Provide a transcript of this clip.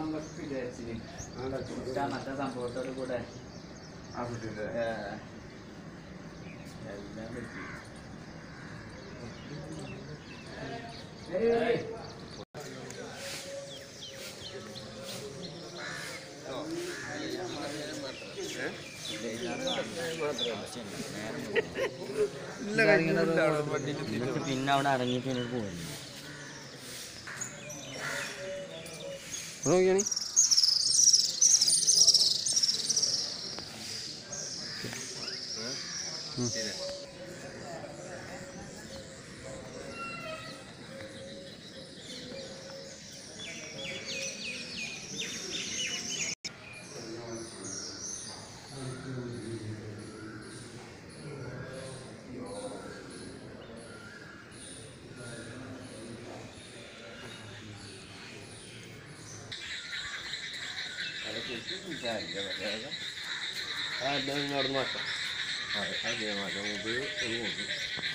മറ്റേ സംഭവത്തോട് കൂടെ എല്ലാം പറ്റി. പിന്നെ അവിടെ അടങ്ങി പിന്നെ പോകുന്നു. Ada yang normal. Ada yang ada mobil,